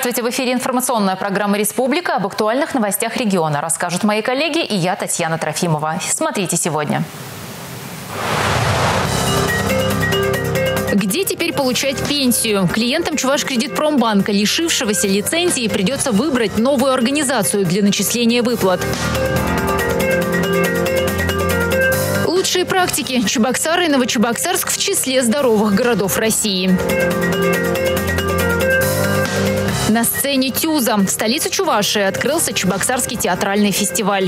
Здравствуйте! В эфире информационная программа «Республика». Об актуальных новостях региона расскажут мои коллеги и я, Татьяна Трофимова. Смотрите сегодня. Где теперь получать пенсию? Клиентам Чувашкредитпромбанка, лишившегося лицензии, придется выбрать новую организацию для начисления выплат. Лучшие практики. Чебоксары и Новочебоксарск в числе здоровых городов России. На сцене Тюза, столицы Чувашии, открылся Чебоксарский театральный фестиваль.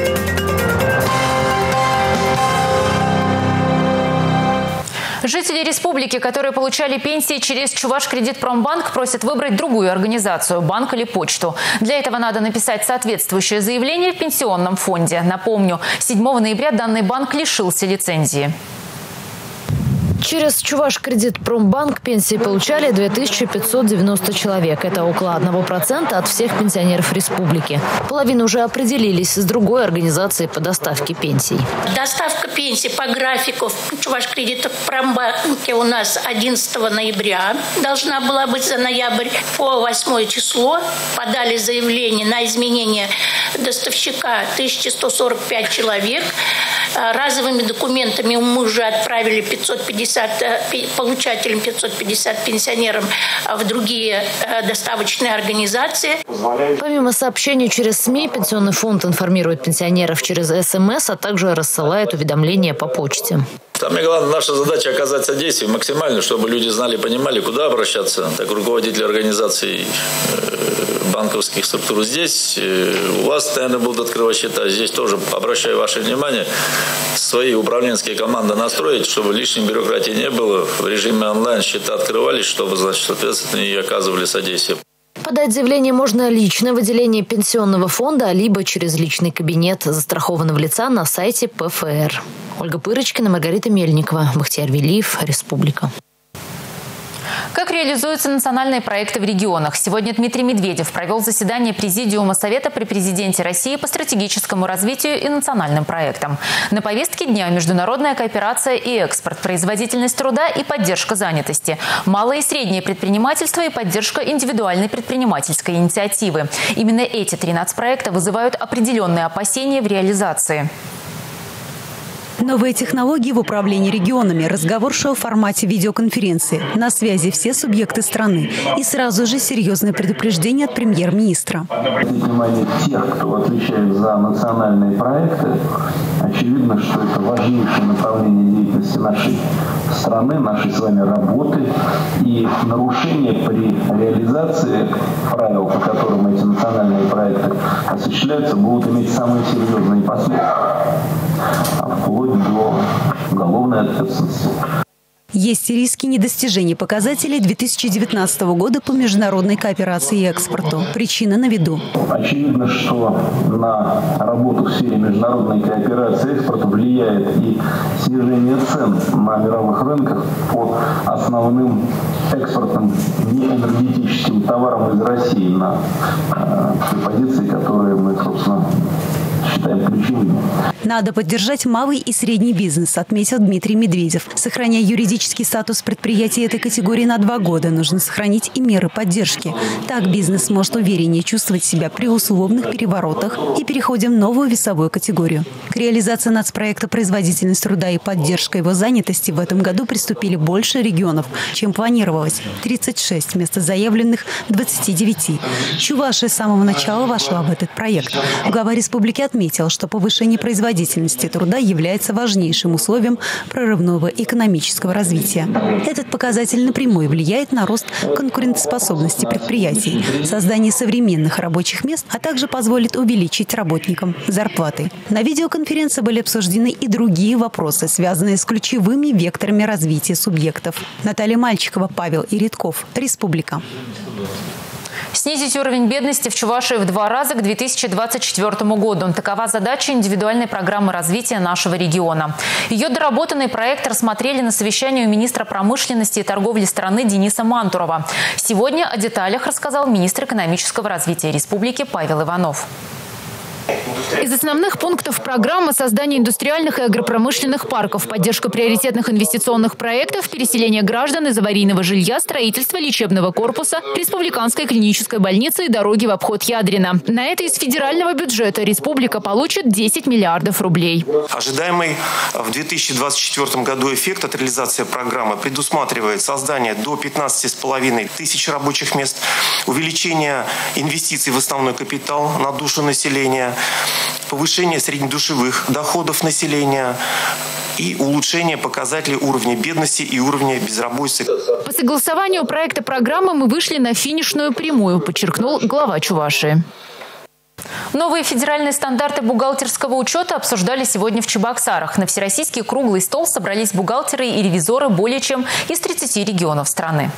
Жители республики, которые получали пенсии через Чувашкредитпромбанк, просят выбрать другую организацию – банк или почту. Для этого надо написать соответствующее заявление в пенсионном фонде. Напомню, 7 ноября данный банк лишился лицензии. Через Чувашкредитпромбанк пенсии получали 2590 человек. Это около 1% от всех пенсионеров республики. Половина уже определились с другой организацией по доставке пенсий. Доставка пенсий по графику в Чувашкредитпромбанке у нас 11 ноября. Должна была быть за ноябрь. По 8 число подали заявление на изменение доставщика 1145 человек. Разовыми документами мы уже отправили 550 получателям, 550 пенсионерам в другие доставочные организации. Помимо сообщений через СМИ, пенсионный фонд информирует пенсионеров через СМС, а также рассылает уведомления по почте. Самое главное, наша задача оказать содействие максимально, чтобы люди знали и понимали, куда обращаться. Так, руководители организаций банковских структур здесь, у вас, наверное, будут открывать счета. Здесь тоже обращаю ваше внимание, свои управленческие команды настроить, чтобы лишней бюрократии не было. В режиме онлайн счета открывались, чтобы, значит, соответственно, и оказывали содействие. Подать заявление можно лично в отделении пенсионного фонда, либо через личный кабинет застрахованного лица на сайте ПФР. Ольга Пырочкина, Маргарита Мельникова, Бахтияр Велиев, Республика. Как реализуются национальные проекты в регионах? Сегодня Дмитрий Медведев провел заседание Президиума Совета при президенте России по стратегическому развитию и национальным проектам. На повестке дня международная кооперация и экспорт, производительность труда и поддержка занятости, малое и среднее предпринимательство и поддержка индивидуальной предпринимательской инициативы. Именно эти 13 проектов вызывают определенные опасения в реализации. Новые технологии в управлении регионами. Разговор шел в формате видеоконференции. На связи все субъекты страны. И сразу же серьезное предупреждение от премьер-министра. Внимание тех, кто отвечает за национальные проекты, очевидно, что это важнейшее направление деятельности нашей страны, нашей с вами работы. И нарушения при реализации правил, по которым эти национальные проекты осуществляются, будут иметь самые серьезные последствия, вплоть до уголовной ответственности. Есть риски недостижения показателей 2019 года по международной кооперации и экспорту. Причина на виду. Очевидно, что на работу в сфере международной кооперации и экспорта влияет и снижение цен на мировых рынках по основным экспортным неэнергетическим товарам из России на те позиции, которые мы, собственно, считаем ключевыми. Надо поддержать малый и средний бизнес, отметил Дмитрий Медведев. Сохраняя юридический статус предприятий этой категории на 2 года, нужно сохранить и меры поддержки. Так бизнес может увереннее чувствовать себя при условных переворотах и переходе в новую весовую категорию. К реализации нацпроекта «Производительность труда и поддержка его занятости» в этом году приступили больше регионов, чем планировалось. 36 вместо заявленных 29. Чувашия с самого начала вошла в этот проект. Глава республики отметил, что повышение производительности труда является важнейшим условием прорывного экономического развития. Этот показатель напрямую влияет на рост конкурентоспособности предприятий, создание современных рабочих мест, а также позволит увеличить работникам зарплаты. На видеоконференции были обсуждены и другие вопросы, связанные с ключевыми векторами развития субъектов. Наталья Мальчикова, Павел Иритков, Республика. Снизить уровень бедности в Чувашии в 2 раза к 2024 году. Такова задача индивидуальной программы развития нашего региона. Ее доработанный проект рассмотрели на совещании у министра промышленности и торговли страны Дениса Мантурова. Сегодня о деталях рассказал министр экономического развития республики Павел Иванов. Из основных пунктов программы создание индустриальных и агропромышленных парков, поддержка приоритетных инвестиционных проектов, переселение граждан из аварийного жилья, строительство лечебного корпуса, республиканской клинической больницы и дороги в обход Ядрина. На это из федерального бюджета республика получит 10 миллиардов рублей. Ожидаемый в 2024 году эффект от реализации программы предусматривает создание до 15,5 тысяч рабочих мест, увеличение инвестиций в основной капитал на душу населения, повышение среднедушевых доходов населения и улучшение показателей уровня бедности и уровня безработицы. По согласованию проекта программы мы вышли на финишную прямую, подчеркнул глава Чувашии. Новые федеральные стандарты бухгалтерского учета обсуждали сегодня в Чебоксарах. На всероссийский круглый стол собрались бухгалтеры и ревизоры более чем из 30 регионов страны.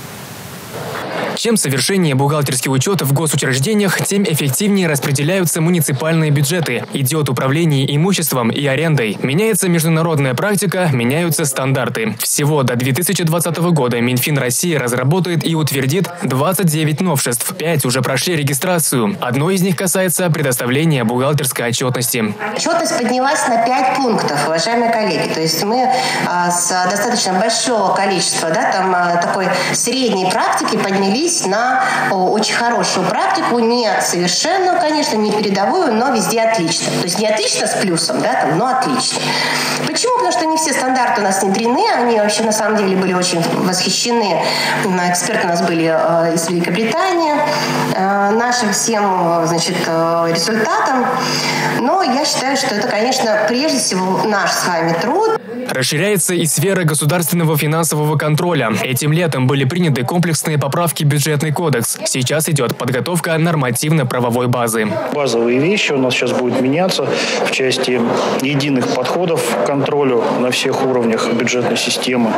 Чем совершеннее бухгалтерский учет в госучреждениях, тем эффективнее распределяются муниципальные бюджеты. Идет управление имуществом и арендой. Меняется международная практика, меняются стандарты. Всего до 2020 года Минфин России разработает и утвердит 29 новшеств. 5 уже прошли регистрацию. Одно из них касается предоставления бухгалтерской отчетности. Отчетность поднялась на 5 пунктов, уважаемые коллеги. То есть мы с достаточно большого количества, такой средней практики поднялись на очень хорошую практику, не совершенную, конечно, не передовую, но везде отлично. То есть не отлично с плюсом, но отлично. Почему? Потому что не все стандарты у нас внедрены, они вообще на самом деле были очень восхищены. Эксперты у нас были из Великобритании, нашим всем, результатам. Но я считаю, что это, конечно, прежде всего наш с вами труд. Расширяется и сфера государственного финансового контроля. Этим летом были приняты комплексные поправки в бюджетный кодекс. Сейчас идет подготовка нормативно-правовой базы. Базовые вещи у нас сейчас будут меняться в части единых подходов к контролю на всех уровнях бюджетной системы.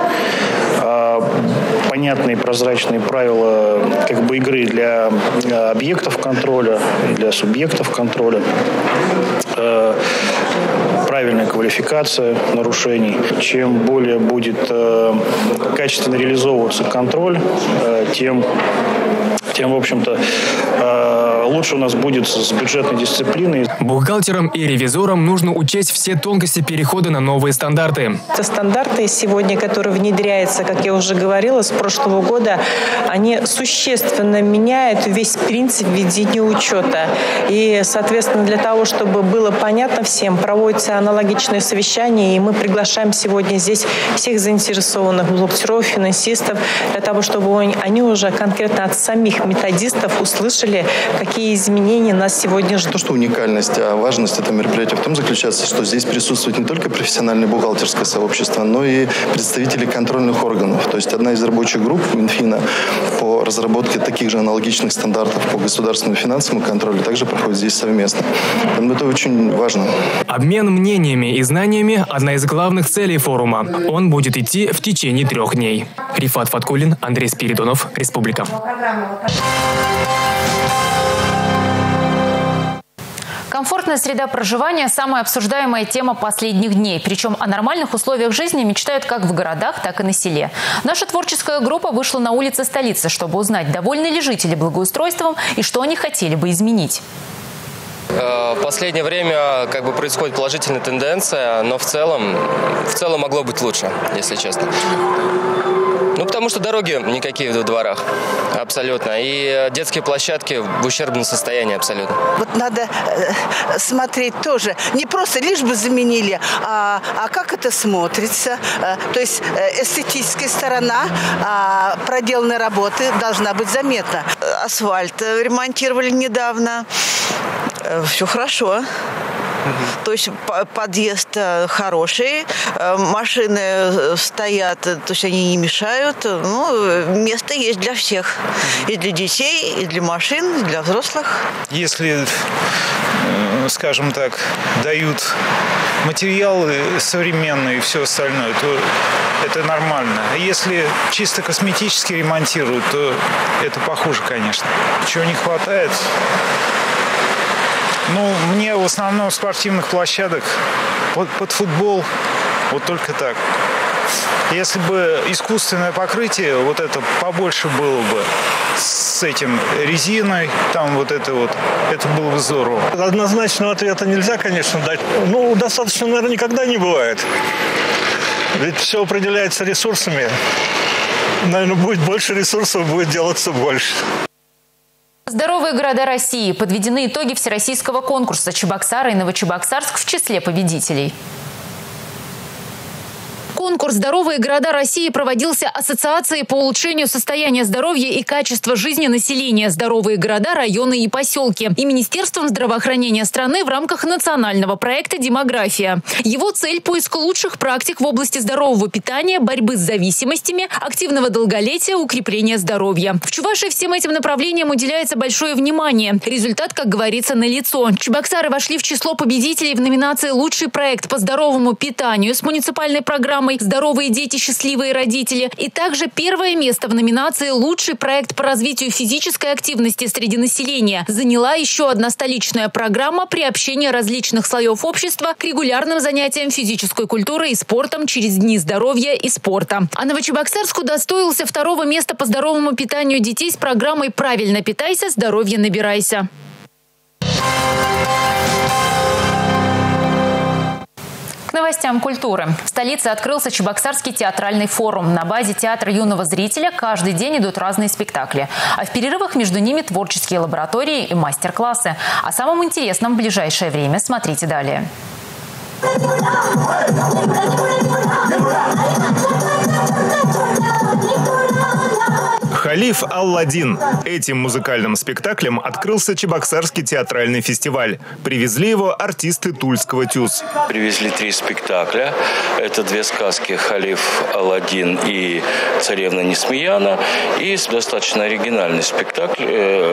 Понятные прозрачные правила игры для объектов контроля и для субъектов контроля. Правильная квалификация нарушений. Чем более будет качественно реализовываться контроль, тем в общем-то, лучше у нас будет с бюджетной дисциплиной. Бухгалтерам и ревизорам нужно учесть все тонкости перехода на новые стандарты. Это стандарты сегодня, которые внедряются, как я уже говорила, с прошлого года, они существенно меняют весь принцип ведения учета. И, соответственно, для того, чтобы было понятно всем, проводятся аналогичные совещания, и мы приглашаем сегодня здесь всех заинтересованных бухгалтеров, финансистов, для того, чтобы они уже конкретно от самих методистов услышали, какие изменения нас сегодня ждут. То, что уникальность, а важность этого мероприятия в том заключается, что здесь присутствует не только профессиональное бухгалтерское сообщество, но и представители контрольных органов. То есть одна из рабочих групп Минфина по разработке таких же аналогичных стандартов по государственному финансовому контролю также проходит здесь совместно. Это очень важно. Обмен мнениями и знаниями – одна из главных целей форума. Он будет идти в течение 3 дней. Рифат Фаткулин, Андрей Спиридонов, Республика. Комфортная среда проживания – самая обсуждаемая тема последних дней. Причем о нормальных условиях жизни мечтают как в городах, так и на селе. Наша творческая группа вышла на улицы столицы, чтобы узнать, довольны ли жители благоустройством и что они хотели бы изменить. В последнее время происходит положительная тенденция, но в целом могло быть лучше, если честно. Потому что дороги никакие в дворах, абсолютно. И детские площадки в ущербном состоянии абсолютно. Надо смотреть тоже. Не просто лишь бы заменили, а как это смотрится. То есть эстетическая сторона проделанной работы должна быть заметна. Асфальт ремонтировали недавно. Все хорошо. То есть подъезд хороший, машины стоят, то есть они не мешают. Место есть для всех. И для детей, и для машин, и для взрослых. Если, скажем так, дают материалы современные и все остальное, то это нормально. А если чисто косметически ремонтируют, то это похуже, конечно. Чего не хватает? Мне в основном спортивных площадок под футбол, только так. Если бы искусственное покрытие, это побольше было бы, с с этим резиной, там вот это было бы здорово. Однозначного ответа нельзя, конечно, дать. Ну, достаточно, наверное, никогда не бывает. Ведь все определяется ресурсами. Наверное, будет больше ресурсов, будет делаться больше. Здоровые города России. Подведены итоги всероссийского конкурса. Чебоксары и Новочебоксарск в числе победителей. Конкурс «Здоровые города России» проводился Ассоциацией по улучшению состояния здоровья и качества жизни населения «Здоровые города, районы и поселки» и Министерством здравоохранения страны в рамках национального проекта «Демография». Его цель – поиск лучших практик в области здорового питания, борьбы с зависимостями, активного долголетия, укрепления здоровья. В Чувашии всем этим направлениям уделяется большое внимание. Результат, как говорится, налицо. Чебоксары вошли в число победителей в номинации «Лучший проект по здоровому питанию» с муниципальной программой «Здоровые дети, счастливые родители». И также первое место в номинации «Лучший проект по развитию физической активности среди населения» заняла еще одна столичная программа приобщения различных слоев общества к регулярным занятиям физической культурой и спортом через Дни здоровья и спорта. А Новочебоксарск удостоился второго места по здоровому питанию детей с программой «Правильно питайся, здоровье набирайся». К новостям культуры. В столице открылся Чебоксарский театральный форум. На базе театра юного зрителя каждый день идут разные спектакли. А в перерывах между ними творческие лаборатории и мастер-классы. О самом интересном в ближайшее время смотрите далее. «Халиф Алладин». Этим музыкальным спектаклем открылся Чебоксарский театральный фестиваль. Привезли его артисты Тульского ТЮЗ. Привезли 3 спектакля. Это 2 сказки «Халиф Алладин» и «Царевна Несмеяна». И достаточно оригинальный спектакль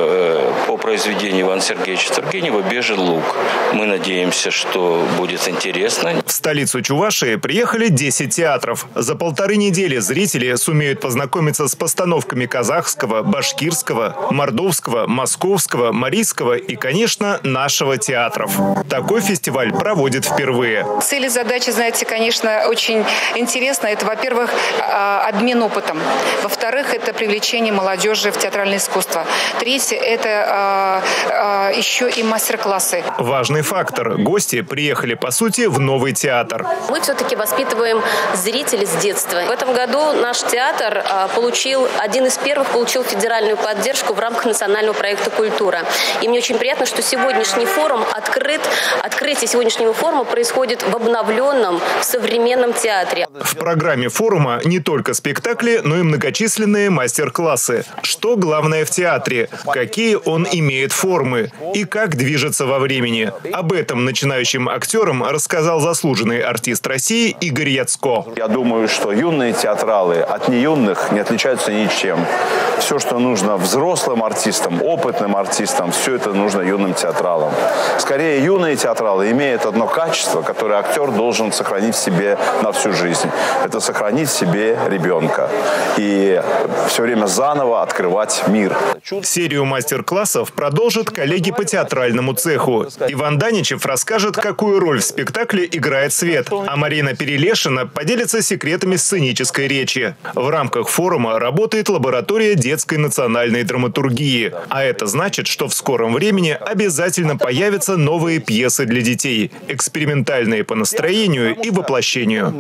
по произведению Ивана Сергеевича Тургенева «Бежий луг». Мы надеемся, что будет интересно. В столицу Чувашии приехали 10 театров. За 1,5 недели зрители сумеют познакомиться с постановками казахского, башкирского, мордовского, московского, марийского и, конечно, нашего театров. Такой фестиваль проводит впервые. Цели, задачи, знаете, конечно, очень интересно. Это, во-первых, обмен опытом. Во-вторых, это привлечение молодежи в театральное искусство. Третье, это еще и мастер-классы. Важный фактор. Гости приехали, по сути, в новый театр. Мы все-таки воспитываем зрителей с детства. В этом году наш театр один из первых получил федеральную поддержку в рамках национального проекта «Культура». И мне очень приятно, что сегодняшний форум открытие сегодняшнего форума происходит в обновленном современном театре. В программе форума не только спектакли, но и многочисленные мастер-классы. Что главное в театре, какие он имеет формы и как движется во времени. Об этом начинающим актерам рассказал заслуженный артист России Игорь Яцко. Я думаю, что юные театралы от неюных не отличаются ничем. Все, что нужно взрослым артистам, опытным артистам, все это нужно юным театралам. Скорее, юные театралы имеют одно качество, которое актер должен сохранить в себе на всю жизнь. Это сохранить в себе ребенка. И все время заново открывать мир. Серию мастер-классов продолжат коллеги по театральному цеху. Иван Даничев расскажет, какую роль в спектакле играет свет, а Марина Перелешина поделится секретами сценической речи. В рамках форума работает лаборатория детской национальной драматургии. А это значит, что в скором времени обязательно появятся новые пьесы для детей, экспериментальные по настроению и воплощению.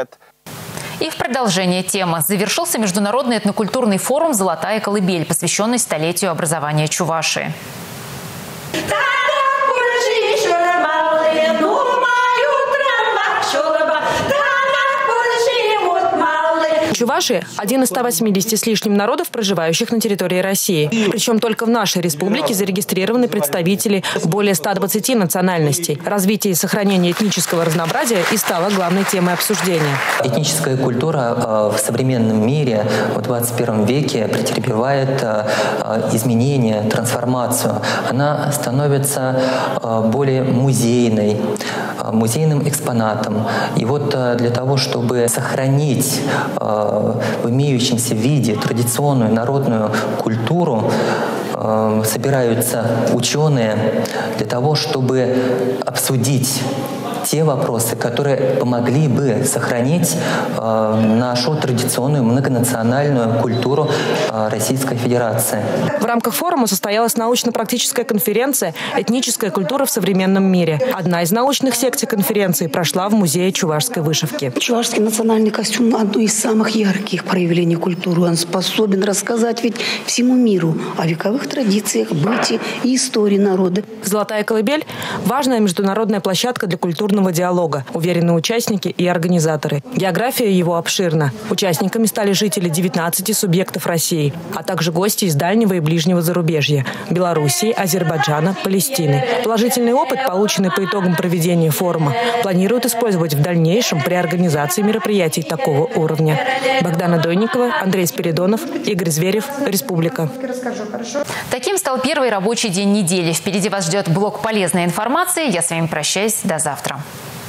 И в продолжение темы. Завершился международный этнокультурный форум «Золотая колыбель», посвященный столетию образования Чувашии. Чуваши – один из 180 с лишним народов, проживающих на территории России. Причем только в нашей республике зарегистрированы представители более 120 национальностей. Развитие и сохранение этнического разнообразия и стало главной темой обсуждения. Этническая культура в современном мире в 21 веке претерпевает изменения, трансформацию. Она становится более музейной, музейным экспонатом. И вот для того, чтобы сохранить в имеющемся виде традиционную народную культуру, собираются ученые для того, чтобы обсудить те вопросы, которые помогли бы сохранить нашу традиционную многонациональную культуру Российской Федерации. В рамках форума состоялась научно-практическая конференция «Этническая культура в современном мире». Одна из научных секций конференции прошла в музее чувашской вышивки. Чувашский национальный костюм – одно из самых ярких проявлений культуры. Он способен рассказать ведь всему миру о вековых традициях, быте и истории народа. «Золотая колыбель» – важная международная площадка для культурного диалога, уверены участники и организаторы. География его обширна. Участниками стали жители 19 субъектов России, а также гости из дальнего и ближнего зарубежья – Белоруссии, Азербайджана, Палестины. Положительный опыт, полученный по итогам проведения форума, планируют использовать в дальнейшем при организации мероприятий такого уровня. Богдана Дойникова, Андрей Спиридонов, Игорь Зверев, Республика. Таким стал первый рабочий день недели. Впереди вас ждет блок полезной информации. Я с вами прощаюсь. До завтра.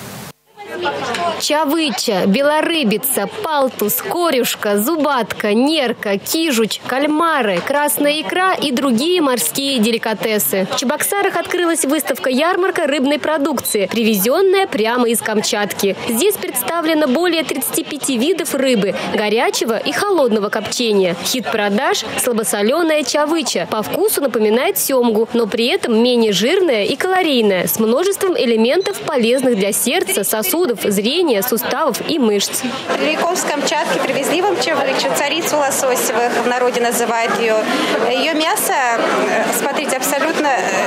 Чавыча, белорыбица, палтус, корюшка, зубатка, нерка, кижуч, кальмары, красная икра и другие морские деликатесы. В Чебоксарах открылась выставка-ярмарка рыбной продукции, привезенная прямо из Камчатки. Здесь представлено более 35 видов рыбы, горячего и холодного копчения. Хит продаж – слабосоленая чавыча. По вкусу напоминает семгу, но при этом менее жирная и калорийная, с множеством элементов, полезных для сердца, сосудов, зрения, суставов и мышц. Прямиком с Камчатки привезли вам чавычу, царицу лососевых, в народе называют ее. Ее мясо, смотрите, абсолютно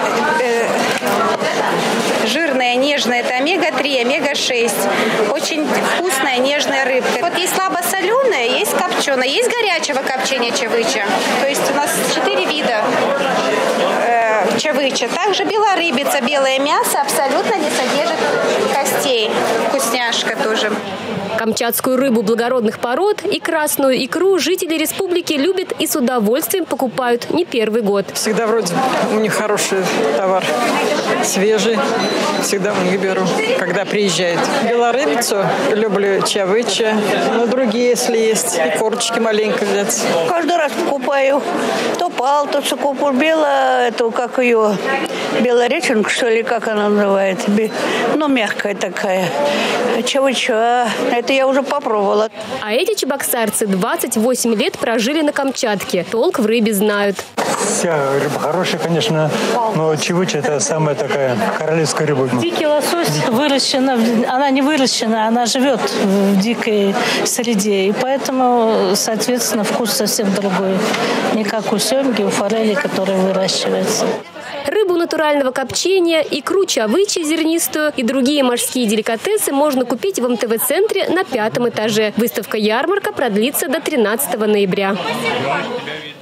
жирное, нежное. Это омега-3, омега-6. Очень вкусная, нежная рыбка. Вот есть слабосоленая, есть копченая, есть горячего копчения чавыча. То есть у нас 4 вида чавыча. Также белорыбица, белое мясо абсолютно не содержит костей. Вкусняшка тоже. Камчатскую рыбу благородных пород и красную икру жители республики любят и с удовольствием покупают не первый год. Всегда вроде у них хороший товар, свежий. Всегда у них беру, когда приезжают. Белорыбицу люблю, чавыча, но другие, если есть, и корочки маленько взять. Каждый раз покупаю. То палтусу купу, эту, как ее, белореченку, что ли, как она называется. Ну, мягкая такая. Чавыча. Это я уже попробовала. А эти чебоксарцы 28 лет прожили на Камчатке. Толк в рыбе знают. Вся рыба хорошая, конечно, но чавыча – это самая такая королевская рыба. Дикий лосось выращена, она не выращена, она живет в дикой среде. И поэтому, соответственно, вкус совсем другой. Не как у семги, у форели, которая выращивается. Рыбу натурального копчения, икру чавычи зернистую и другие морские деликатесы можно купить в МТВ-центре на 5-м этаже. Выставка-ярмарка продлится до 13 ноября.